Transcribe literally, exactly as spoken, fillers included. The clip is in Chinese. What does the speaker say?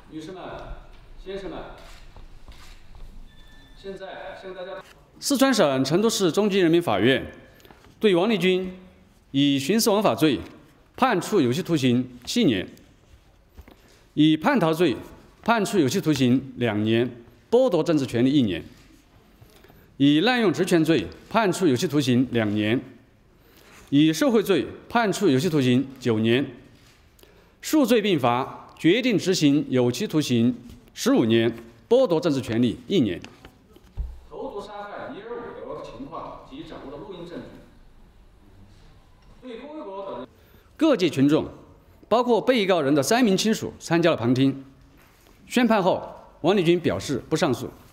女士们、先生们，现在向大家，四川省成都市中级人民法院对王立军以徇私枉法罪判处有期徒刑七年，以叛逃罪判处有期徒刑两年，剥夺政治权利一年；以滥用职权罪判处有期徒刑两年；以受贿罪判处有期徒刑九年，数罪并罚，决定执行有期徒刑十五年，剥夺政治权利一年。投毒杀害尼尔伍德的情况及掌握的录音证据，对郭卫国等各界群众，包括被告人的三名亲属参加了旁听。宣判后，王立军表示不上诉。